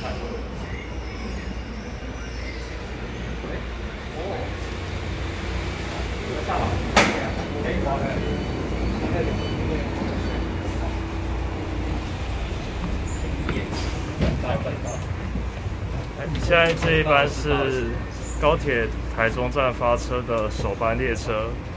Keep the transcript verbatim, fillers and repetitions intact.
现在这一班是高铁台中站发车的首班列车，